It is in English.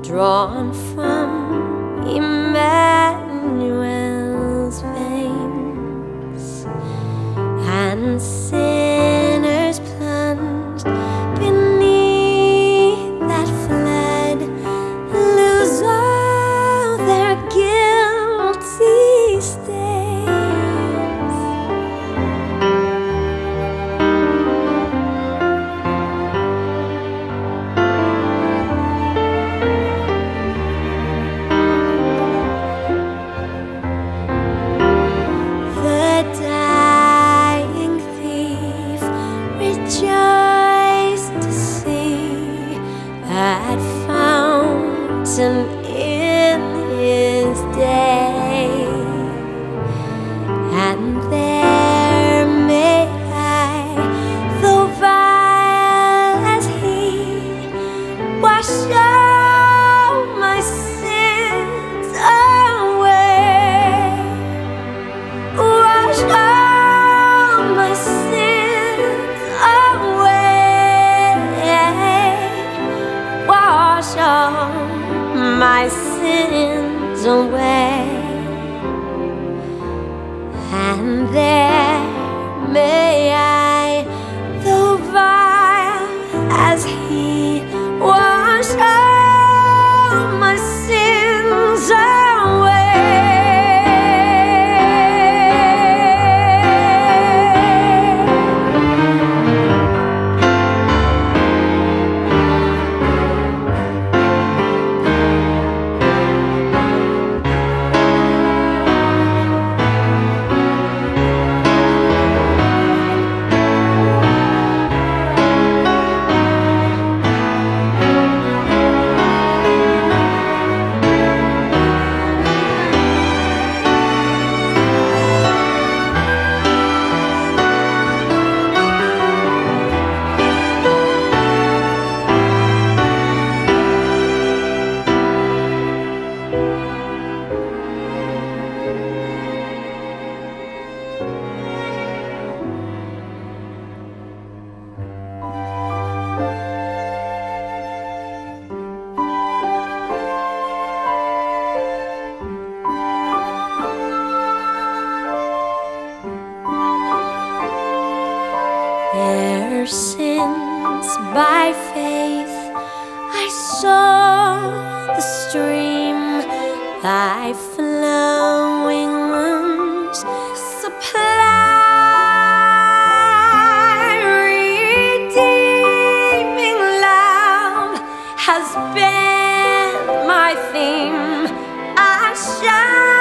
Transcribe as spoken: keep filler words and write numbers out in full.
drawn from Emmanuel's veins, and sinners plunged beneath that flood lose all their guilty stains. The dying thief rejoiced to see that fountain in his day, and there may I, though vile as he, wash all my sins away, wash all my sins away, wash all my sins away. And there may I, though vile as he, wash all my sins away. Their sins by faith I saw the stream, thy flowing wounds supply. Redeeming love has been my theme. I shall